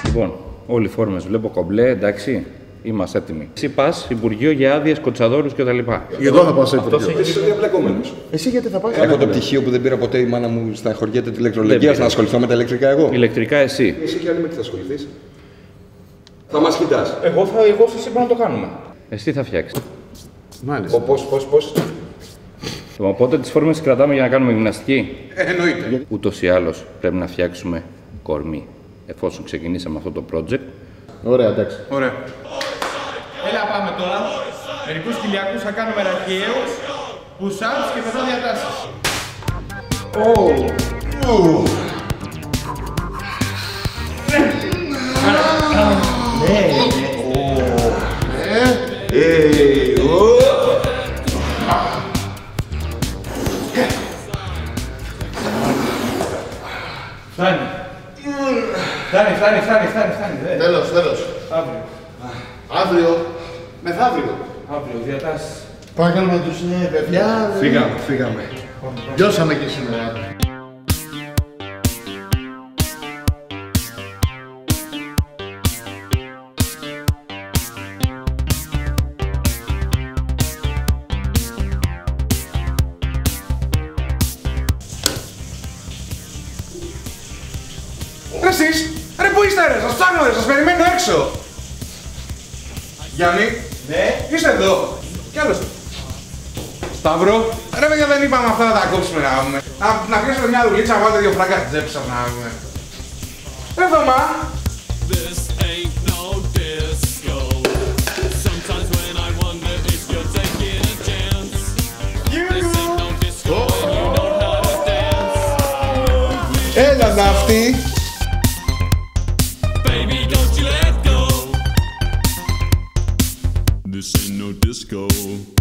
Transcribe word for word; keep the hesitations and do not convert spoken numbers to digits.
Λοιπόν, όλοι οι φόρμες βλέπω κομπλέ, εντάξει. Είμαστε έτοιμοι. Εσύ πας Υπουργείο για άδειες, κοτσαδόρους κτλ. Εγώ θα πάω σε Υπουργείο. Εσύ είσαι διαπλεκόμενος. Εσύ γιατί θα πας? Έχω το πτυχίο που δεν πήρα ποτέ, η μάνα μου στεναχωριέται τη ηλεκτρολογία. Να ασχοληθώ με τα ηλεκτρικά εγώ. Ηλεκτρικά εσύ. Εσύ και άλλοι με τι θα ασχοληθείς? Θα μας κοιτάς. Εγώ, θα, εγώ σας είπα να το κάνουμε. Εσύ τι θα φτιάξεις? Μάλιστα. Πώς, πώς, πώς. Λοιπόν, οπότε τις φόρμες τις κρατάμε για να κάνουμε γυμναστική. Ε, εννοείται. Ούτως ή άλλως πρέπει να φτιάξουμε κορμί. Εφόσον ξεκινήσαμε αυτό το project. Ωραία, εντάξει. Ωραία. Έλα πάμε τώρα. Μερικούς χιλιακούς θα κάνουμε ραχιαίους, push-ups και μετά διατάσεις. Ω! Φτάνει. Φτάνει, φτάνει, φτάνει, φτάνει, φτάνει. Τέλος, τέλος. Αύριο. Αύριο. Μεθαύριο. Αύριο, διατάσεις. Πάμε να κάνουμε τους ναι, παιδιά. Φύγαμε, φύγαμε. Γιώσαμε και σήμερα. Ρε εσείς, ρε που είστε ρε, σας ψάχνω ρε, σας περιμένω έξω. Γιάννη, Ναι. είστε εδώ. Κι άλλος. Σταύρο, ρε παιδιά δεν είπαμε αυτά να τα κόψουμε να πούμε. Να, να πιάσουμε μια δουλίτσα, να βάλετε δύο φράγκα στην τσέπη σας να πούμε. Ρε Θωμά. This ain't no disco. Sometimes when I wonder if you're taking a chance. This ain't no disco and you know how to dance. Έλα ναύτη. Baby, don't you let go. This ain't no disco.